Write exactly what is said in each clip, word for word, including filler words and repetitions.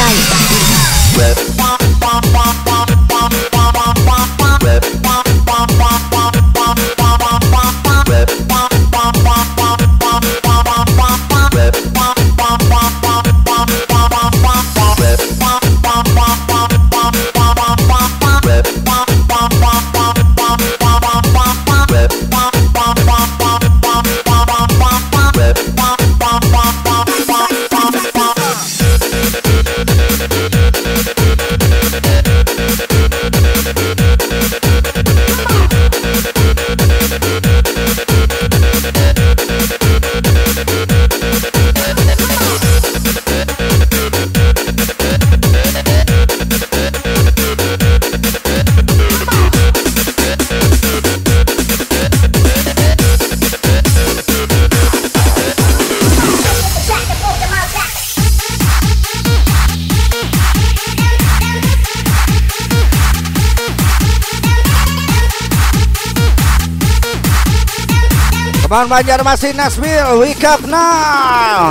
Teman Banjarmasin Nashville, wake up now.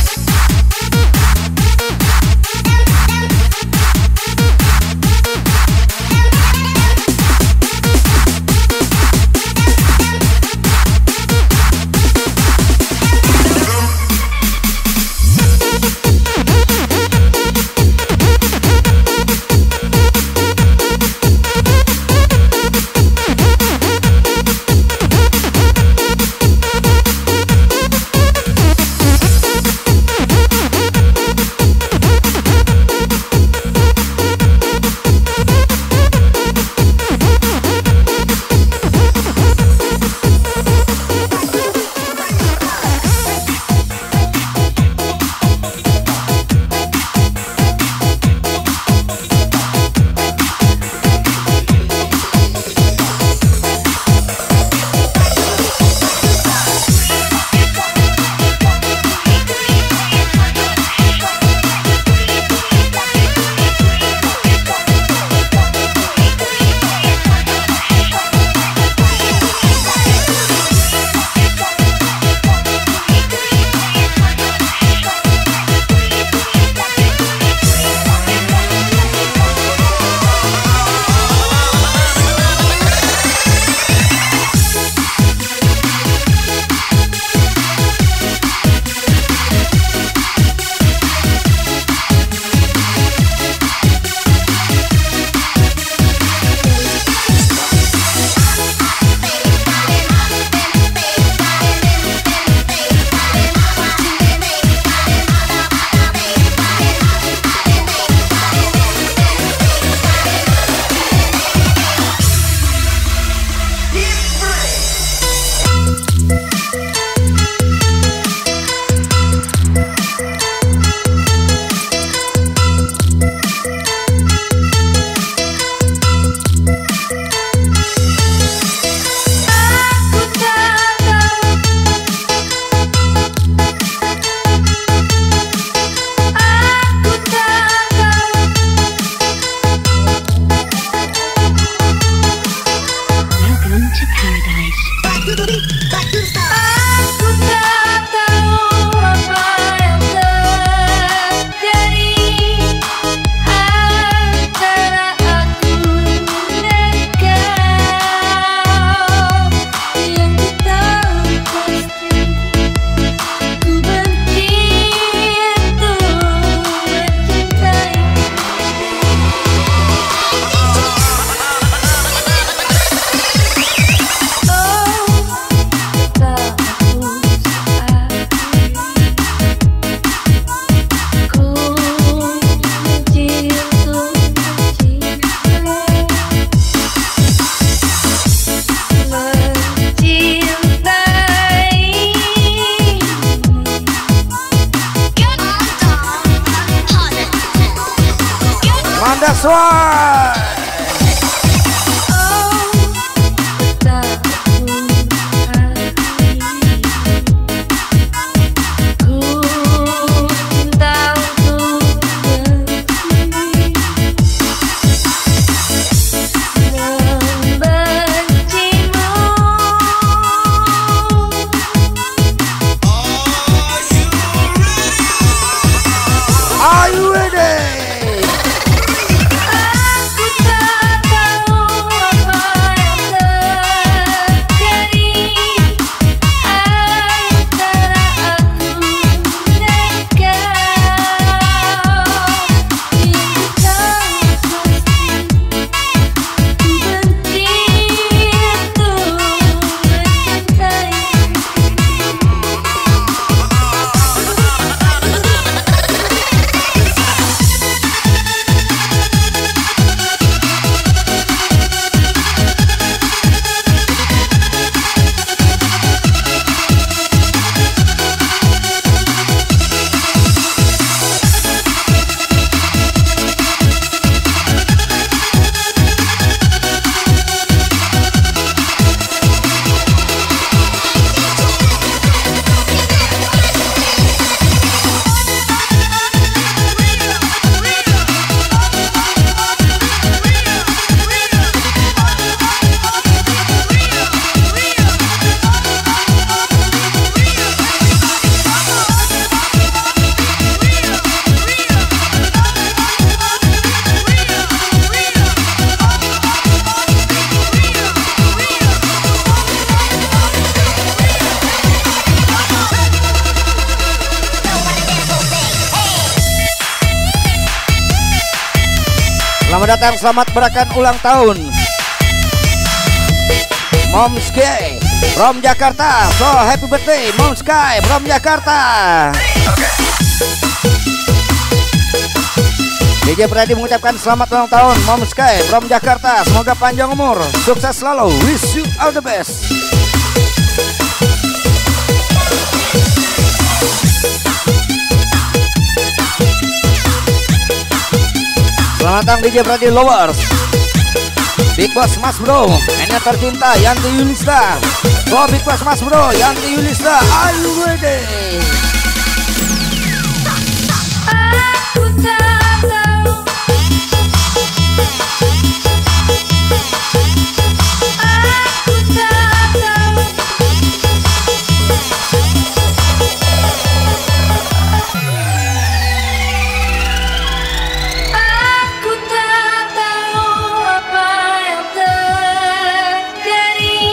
That's right. Are you ready? Selamat datang, selamat merayakan ulang tahun Mom Sky from Jakarta. So happy birthday Mom Sky from Jakarta. D J Pradi mengucapkan selamat ulang tahun Mom Sky from Jakarta. Semoga panjang umur, sukses selalu. Wish you all the best. Selamat datang D J Pradi Lovers, Big Boss Mas Bro, Enya tercinta Yanti Yulista. Oh Big Boss Mas Bro, Yanti Yulista, are you ready? Aku tak tahu, aku tak tahu, aku tak tahu apa yang terjadi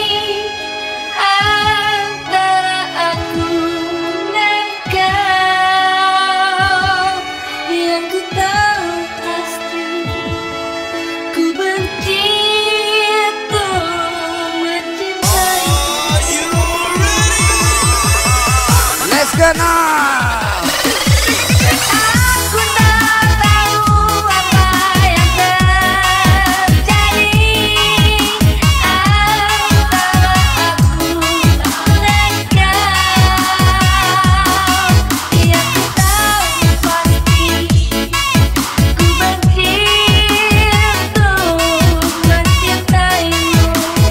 antara aku dan kau. Yang ku tahu pasti, ku benci untuk mencintai. Let's go now. Aku tak tahu apa yang terjadi antara aku dan kau. Yang ku tahu pasti, ku benci untuk mencintaimu.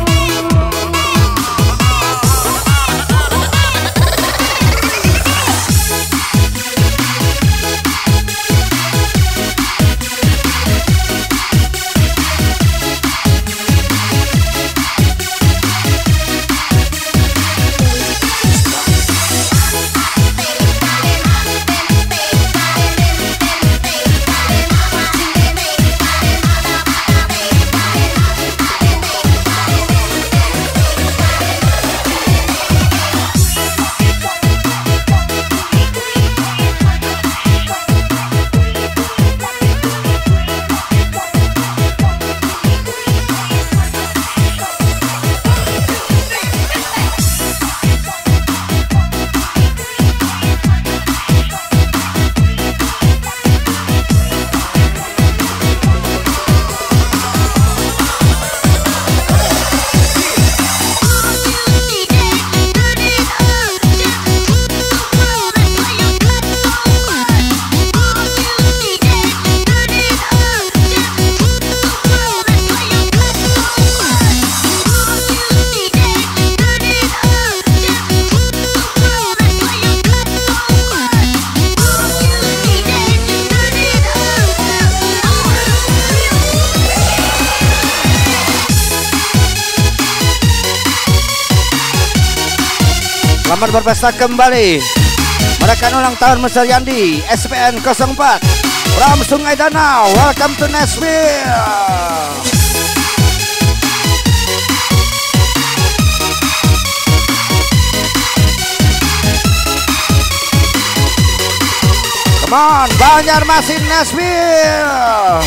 Selamat berpesta kembali, merayakan ulang tahun Mister Yandi S P N nol empat from Sungai Danau. Welcome to Nashville. Come on, Banjarmasin Nashville.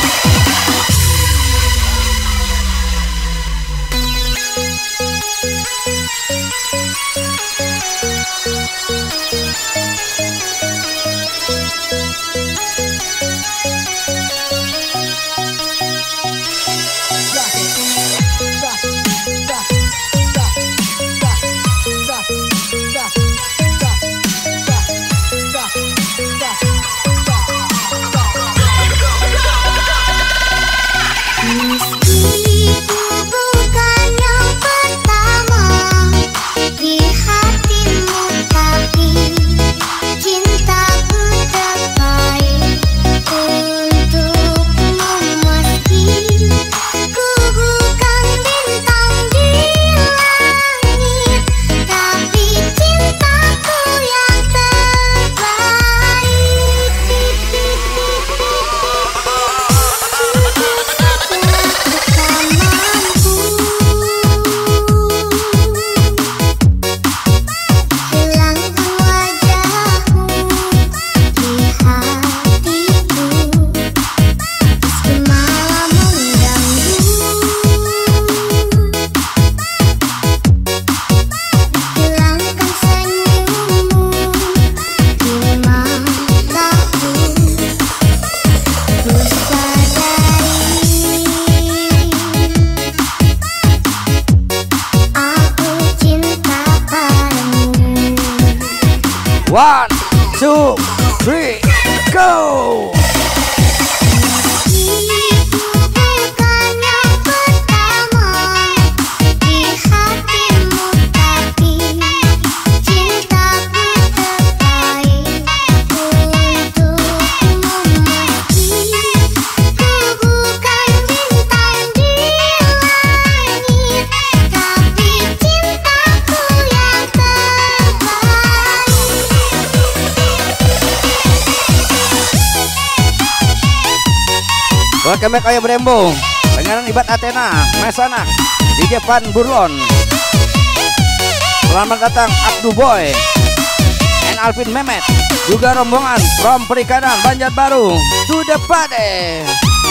Welcome back Ayo Brembo. Penganan Ibat Athena, Mesana, D J Van Burlon. Selamat datang Abdu Boy and Alvin Mehmet. Juga rombongan from Perikanan Banjarbaru to the party.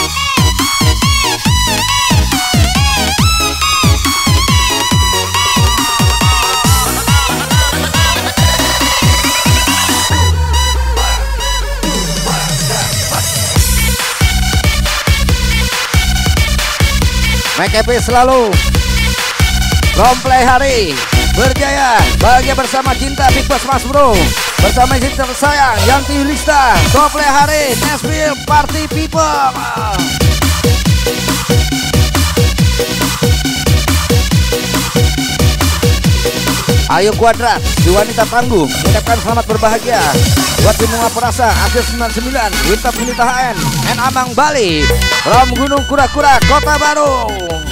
Make happy selalu. Romplay hari berjaya, bahagia bersama cinta Big Boss Mas Bro. Bersama istri tersayang Yanti Yulista. Romplay hari Nashville Party People. Ayo Kuadrat, si wanita tangguh, mengucapkan selamat berbahagia buat semua perasa akhir sembilan puluh sembilan Winter Penita H N and Amang Bali from Gunung Kura-Kura, Kota Baru.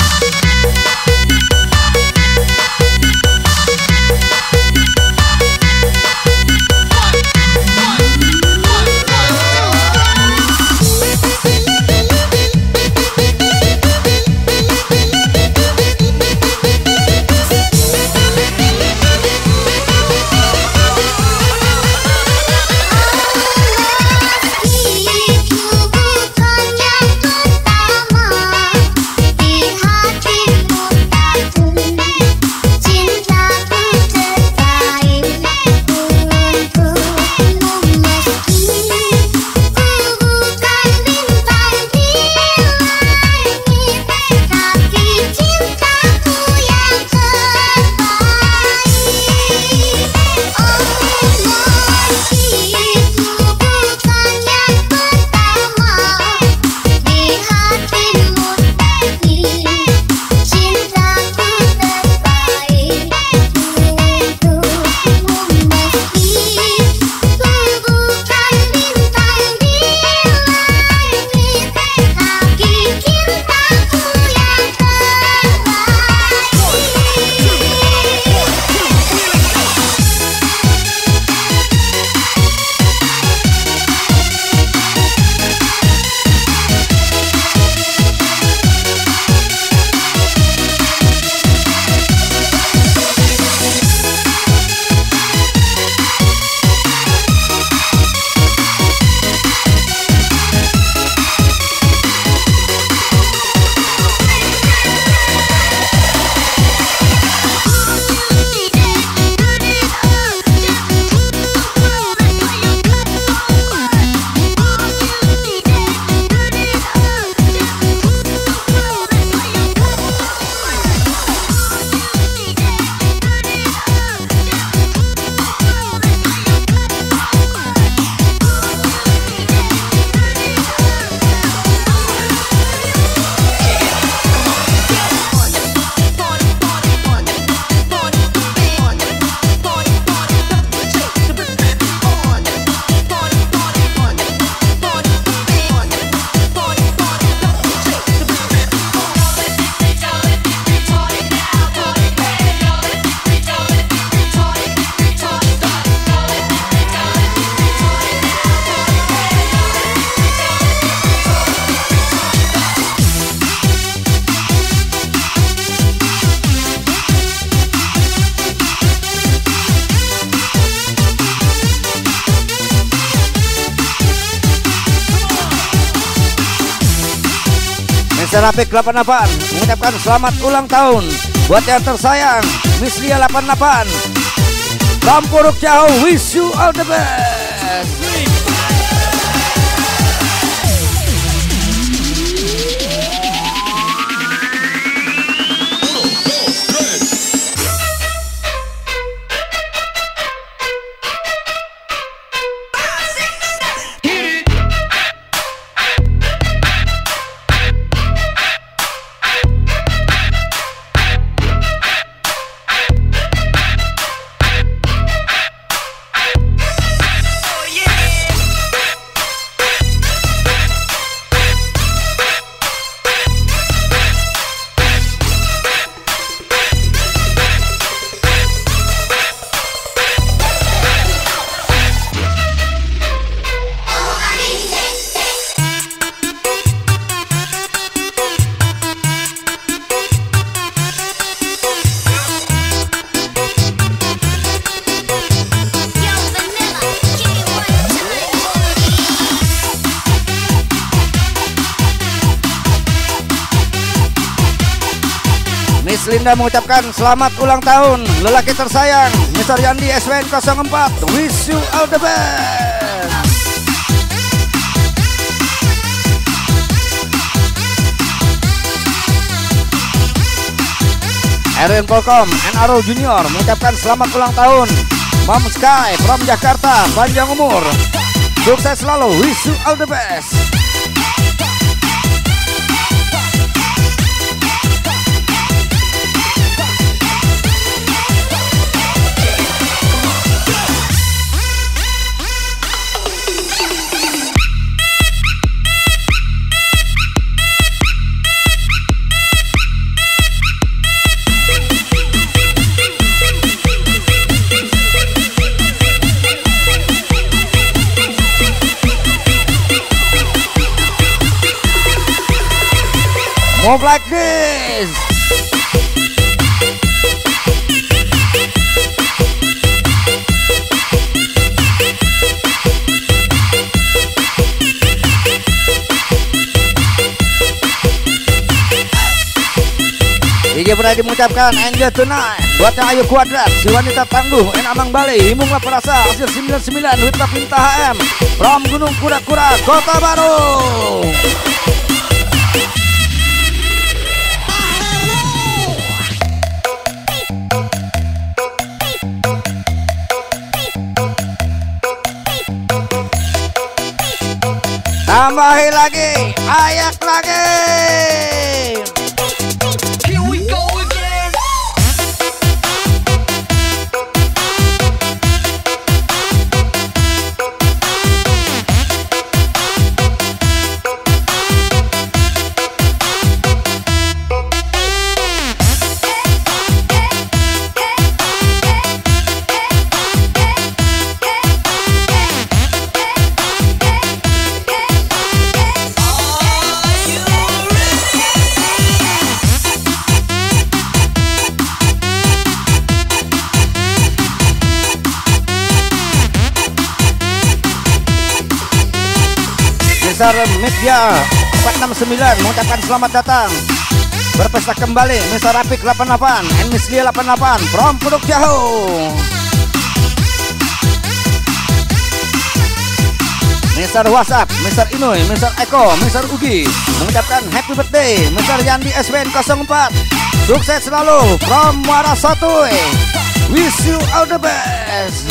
Rapik delapan puluh delapan mengucapkan selamat ulang tahun buat yang tersayang Miss Lia delapan puluh delapan Lampuruk Jauh, wish you all the best. Oh yeah. Miss Linda mengucapkan selamat ulang tahun lelaki tersayang Mister Yandi S W N nol empat. Wish you all the best. Erwin Polkom N R O Junior mengucapkan selamat ulang tahun Mom Sky from Jakarta, panjang umur, sukses selalu, wish you all the best. Move like this. I G Pradi mengucapkan enjoy tonight buatnya Ayu Kuadrat, si wanita tangguh en Amang Bali, himunglah perasa hasil sembilan puluh sembilan Wita Pinta H M from Gunung Kura-Kura, Kota Baru. Tambahi lagi, ayak lagi. Here we go again. Mister Media empat enam sembilan mengucapkan selamat datang berpesta kembali Mister Rapik delapan delapan and Miss Lia delapan delapan from Puduk Jauh. Mister WhatsApp, Mister Inoy, Mister Eko, Mister Ugi mengucapkan happy birthday Mister Yandi S W N nol empat, sukses selalu from Muara Satoy, wish you all the best.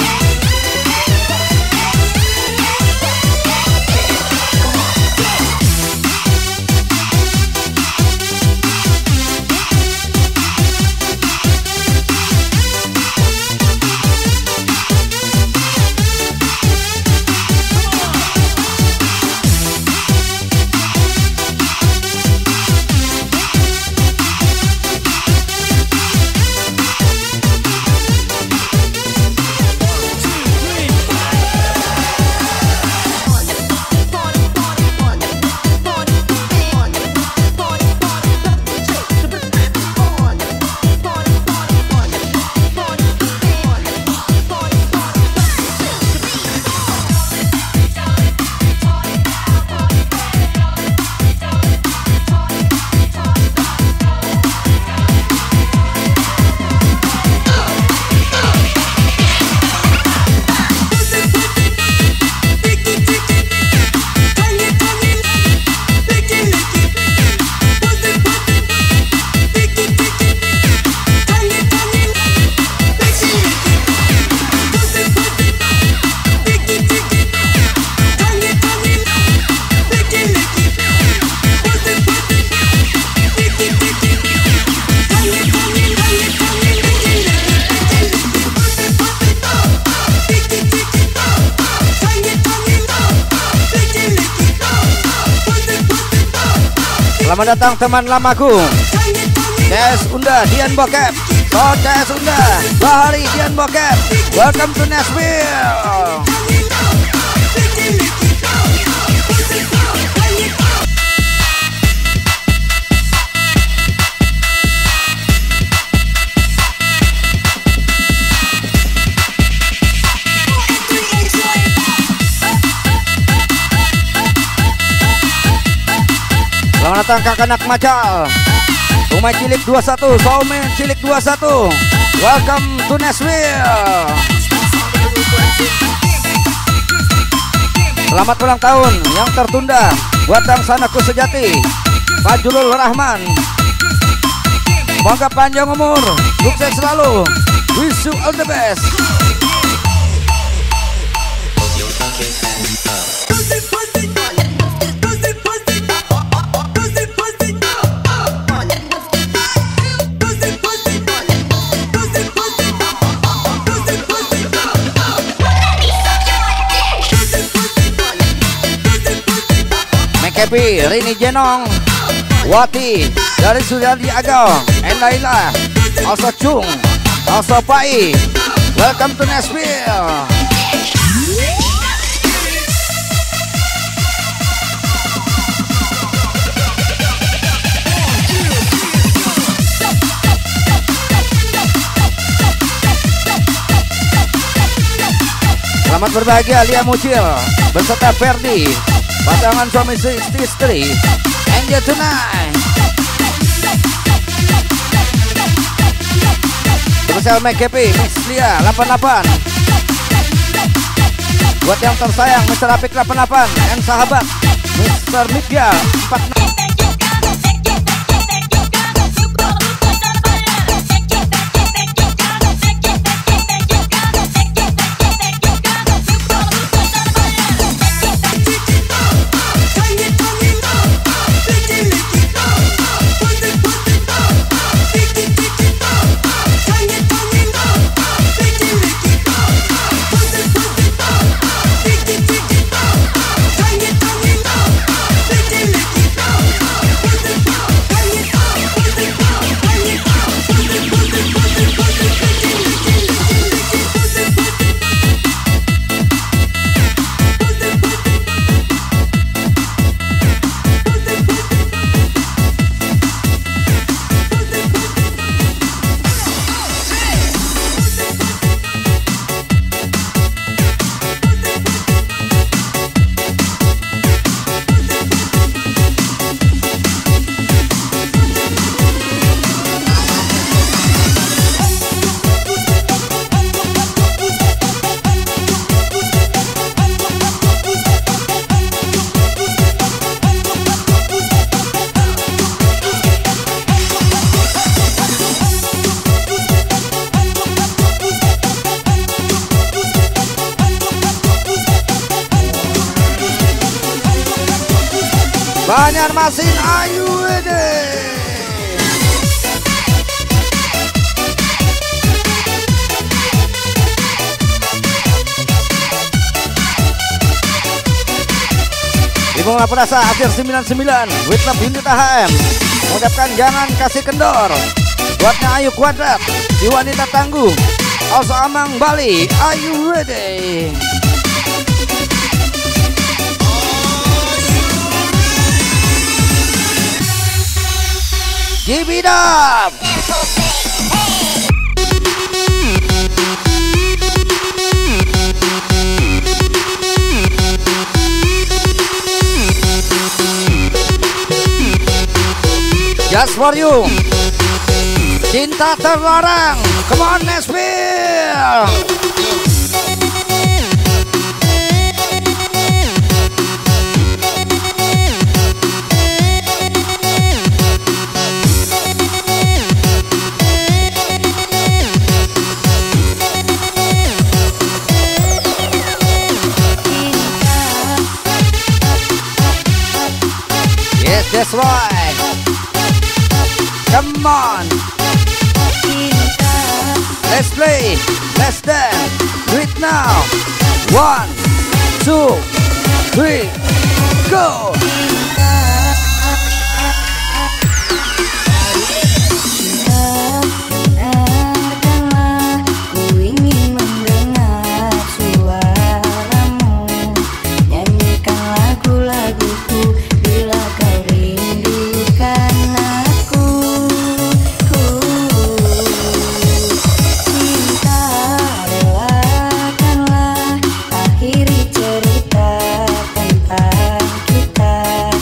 Selamat datang teman lamaku C S Unda Dian Bokep, So C S Unda Bahari Dian Bokep, welcome to Nashville. Selamat datang kakak anak Macal. Umay Cilik dua puluh satu, Saumen Cilik dua puluh satu. Welcome to Nashville. Selamat ulang tahun yang tertunda buat Dangsanaku sejati, Fajrul Rahman. Semoga panjang umur, sukses selalu. Wish you all the best. Happy, Rini Jenong, Wati, dari Suryadi Agong, Endaila, also Chung, also Pai. Welcome to Nashville. Selamat berbahagia Lia Mucil beserta Ferdi, pasangan suami istri. Enjoy tonight. Spesial Make Happy Miss Lia delapan delapan. Buat yang tersayang Mister Apik delapan delapan dan sahabat Mister Midya empat enam. Banjarmasin, ayu ede. Ibu Laprasa akhir sembilan puluh sembilan Witness Unit A H M mengucapkan jangan kasih kendor. Buatnya Ayu Kuadrat, si wanita tangguh, also Amang Bali, ayu ede. Give it up. Just for you. Cinta terlarang. Come on Nashville. That's right. Come on. Let's play. Let's dance. Do it now. One, two, three, go. Cerita tentang kita.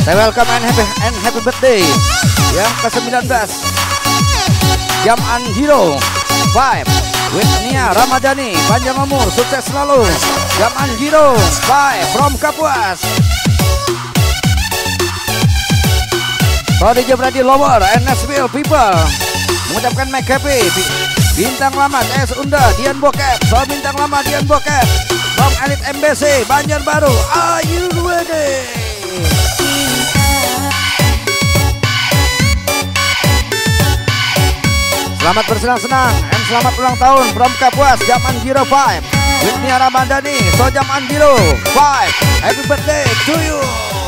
Saya welcome and happy, and happy birthday yang ke sembilan belas Jaman Hero Vibe with Nia Ramadhani, panjang umur, sukses selalu. Jaman Hero Vibe from Kapuas. Prodigy Brady Lover and Nashville people mengucapkan make happy. Bintang lama T S Unda Dian Bokep, so bintang lama Dian Bokep from Elite M B C Banjarbaru. Are you ready? Selamat bersenang-senang dan selamat ulang tahun from Kapuas Jaman Hero Vibe with Nia Ramadhani, so Jaman Hero Vibe. Happy birthday to you.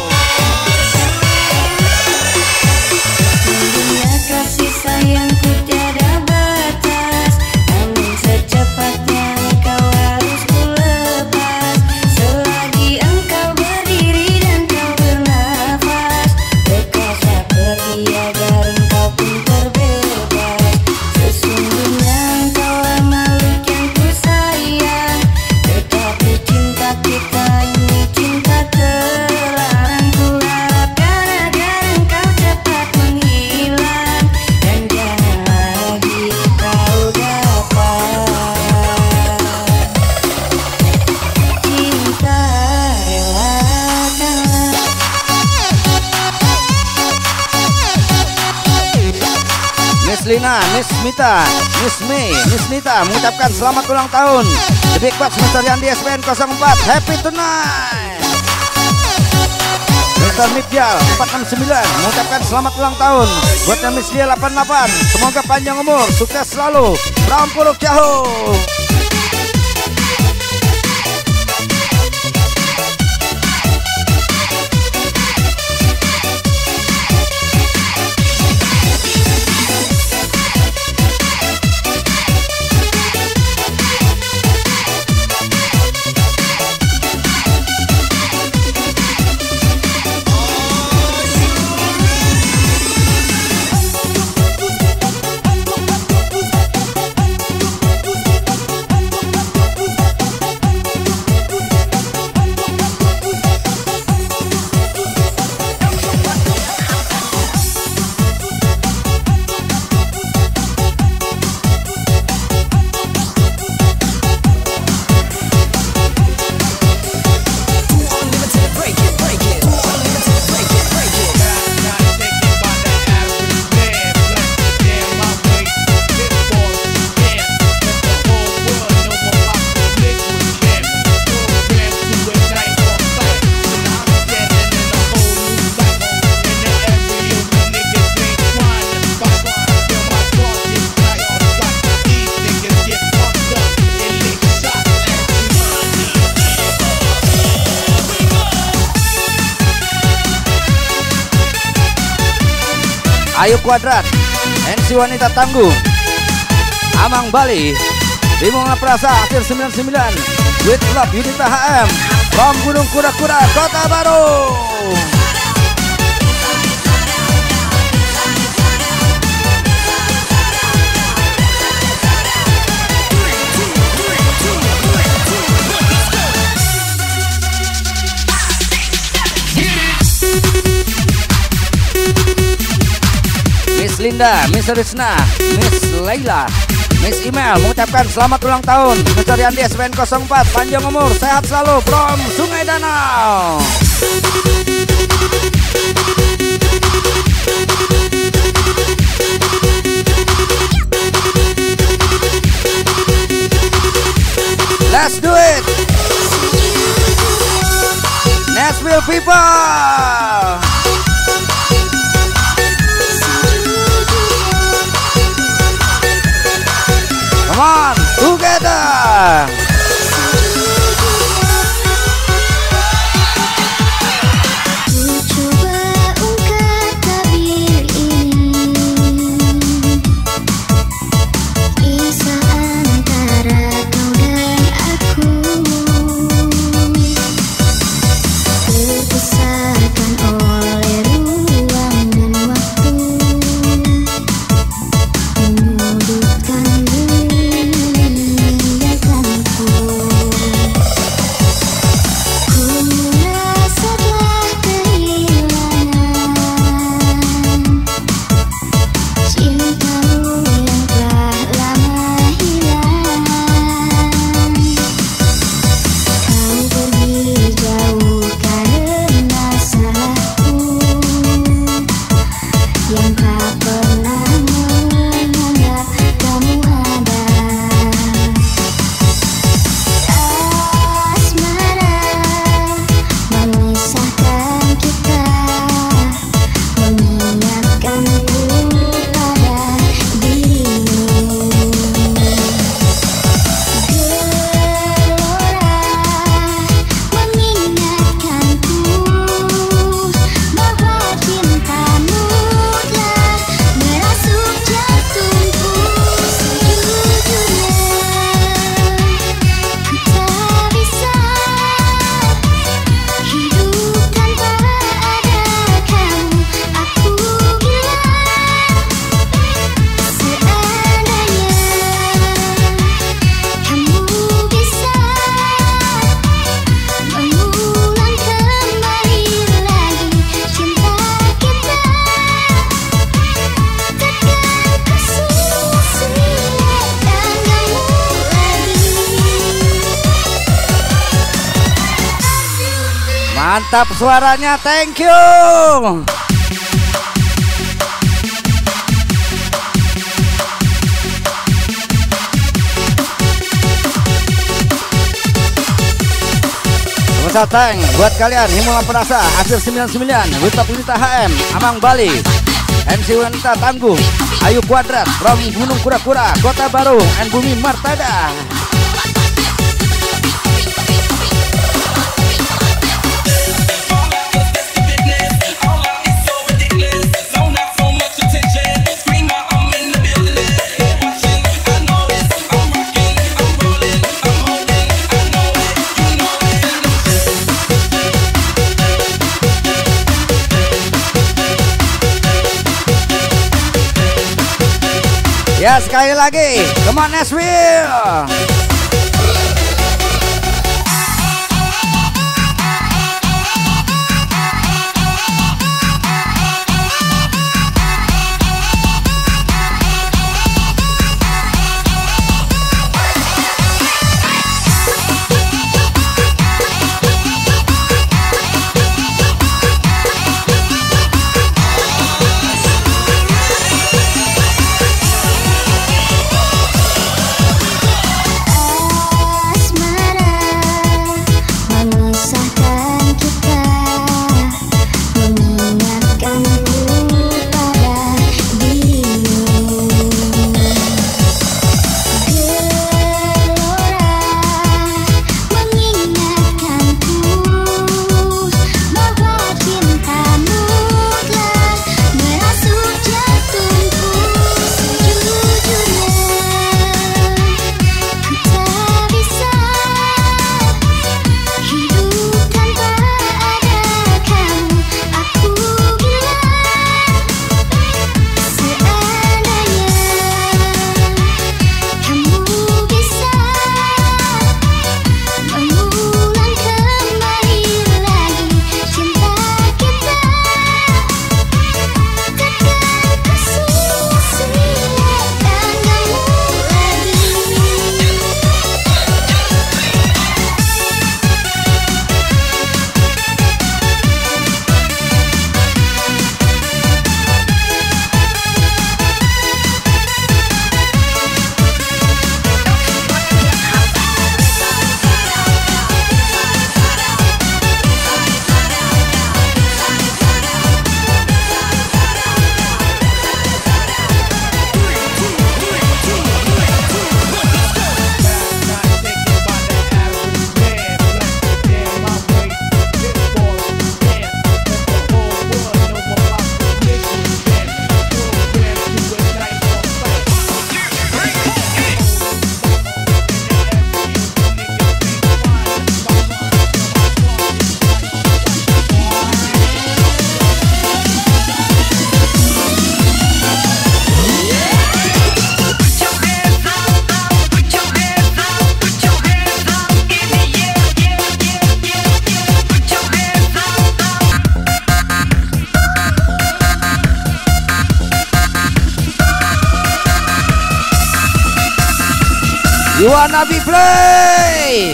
Dunia kasih sayangku tiada batas, namun secepatnya engkau harus ku lepas. Selagi engkau berdiri dan kau bernafas, bekaslah pergi agar engkau pun terbebas. Sesungguhnya engkaulah makhluk yang ku sayang, tetapi cinta kita ini cinta terlarang. Ku harapkan agar engkau cepat menghilang dan jangan lagi kau dapat cinta relakanlah. Miss Lina, Miss Mita, Miss Mei, Miss Nita mengucapkan selamat ulang tahun. The Big Box Mister Yandi S P N nol empat, happy tonight. Mister Mipjal empat enam sembilan mengucapkan selamat ulang tahun buat Miss Dia delapan delapan. Semoga panjang umur, sukses selalu. From Puruk Jahu. Ayu Kuadrat, N C Wanita Tangguh, Amang Bali, Limunga Prasa akhir sembilan puluh sembilan, with love Yudita H M from Gunung Kura-Kura, Kota Baru. Miss Linda, Miss Rizna, Miss Laila, Miss Email mengucapkan selamat ulang tahun. Mister Yandi S P N nol empat, panjang umur, sehat selalu from Sungai Danau. Let's do it, Nashville people. Come on, together. Ku coba ungkap tabir ini, kisah antara kau dan aku, terpisahkan Mantap suaranya, thank you. Pemirsa tank buat kalian Himula Perasa akhir sembilan puluh sembilan, Wita Punita H M Amang Bali, M C Wanita Tangguh Ayu Kuadrat from Gunung Kura-Kura Kota Baru and Bumi Martada. Ya sekali lagi, come on Nashville. You wanna be play?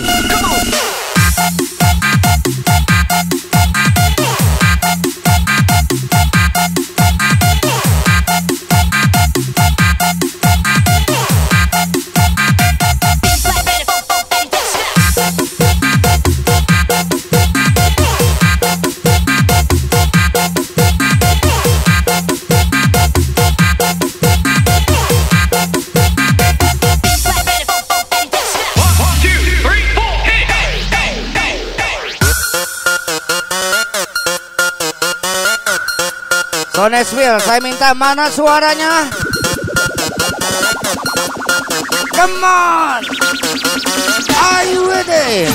So Nashville, saya minta mana suaranya? Come on, are you ready?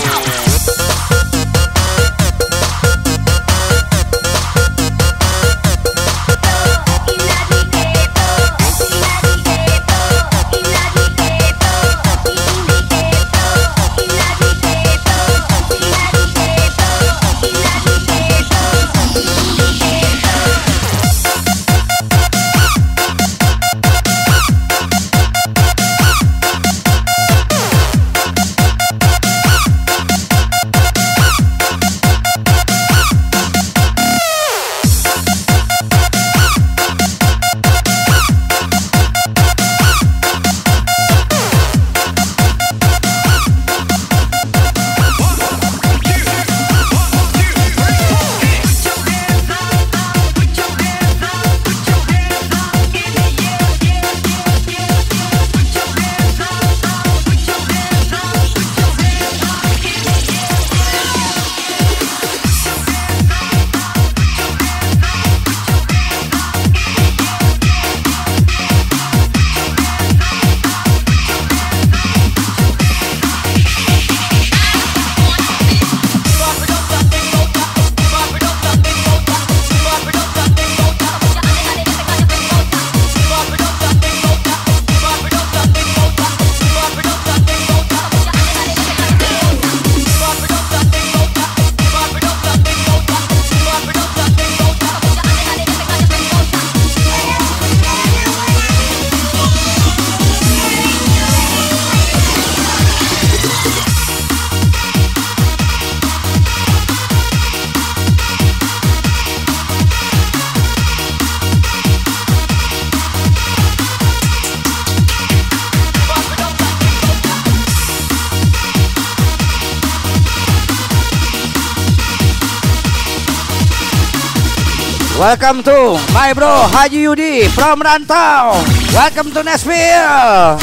Welcome to my bro Haji Yudi from Rantau. Welcome to Nashville.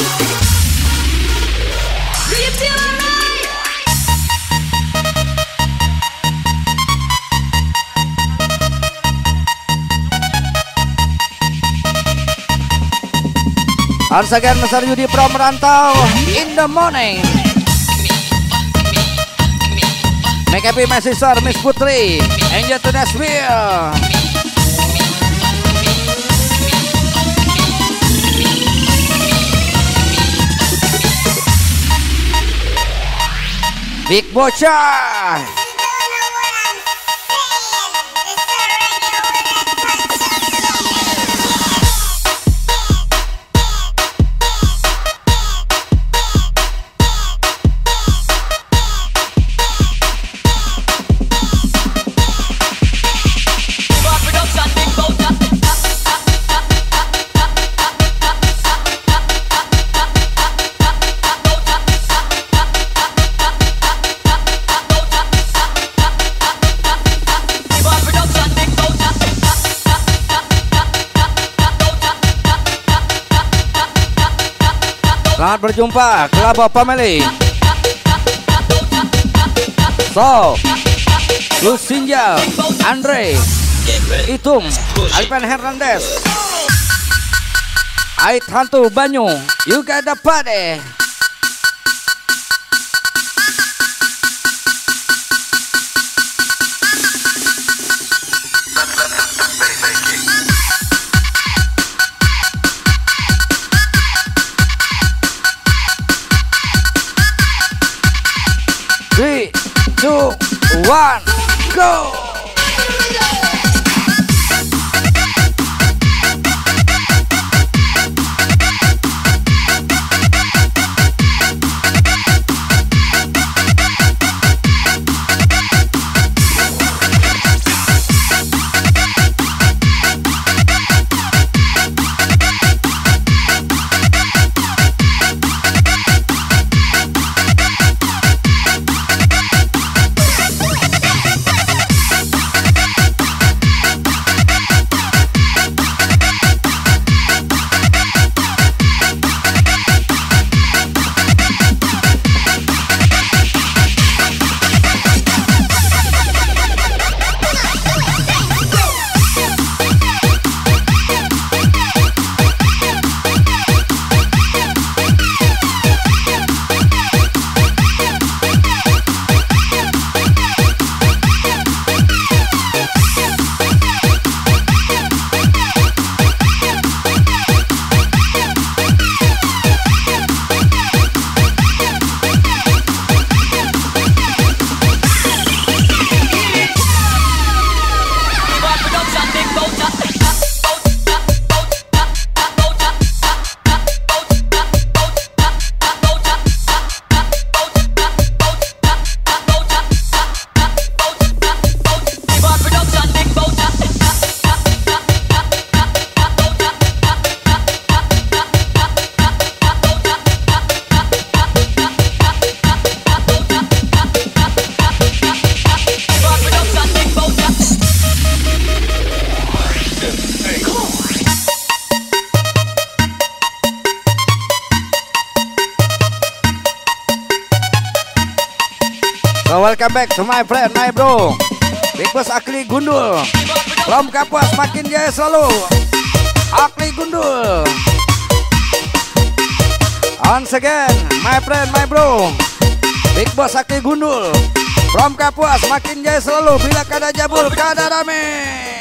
Once again, Mister Yudi from Rantau in the morning. Make happy my sister Miss Putri. Enjoy to Nashville. Big Bocah. Selamat berjumpa Kelabah Family. So, Lucinja, Andre, Itum, Alpan Hernandez, Ait Hantu Banyu, you got the party. Three, two, one, go! So welcome back to my friend, my bro Big Boss Akli Gundul from Kapuas, makin jaya selalu Akli Gundul. Once again, my friend, my bro Big Boss Akli Gundul from Kapuas, makin jaya selalu. Bila kada jabul, kada rame.